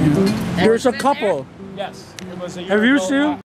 There's a couple. Yes, it was a year Have you ago. seen?